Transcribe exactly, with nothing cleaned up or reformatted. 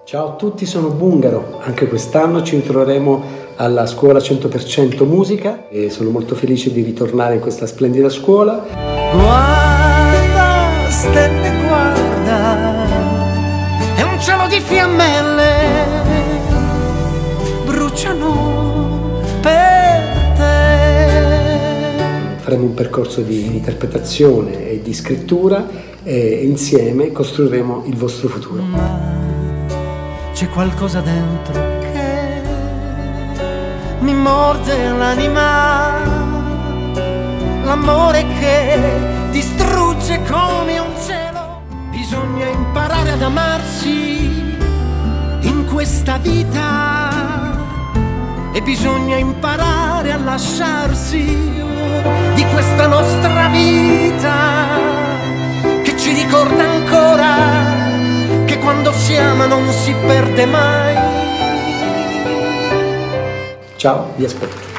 Ciao a tutti, sono Bungaro. Anche quest'anno ci troveremo alla scuola cento per cento musica e sono molto felice di ritornare in questa splendida scuola. Guarda, stelle, guarda, è un cielo di fiammelle, bruciano per te. Faremo un percorso di interpretazione e di scrittura e insieme costruiremo il vostro futuro. Ma c'è qualcosa dentro che mi morde l'anima, l'amore che distrugge come un cielo. Bisogna imparare ad amarsi in questa vita e bisogna imparare a lasciarsi di questa nostra vita che ci ricorda ancora che quando si ama non si perde mai. Ciao, vi aspetto.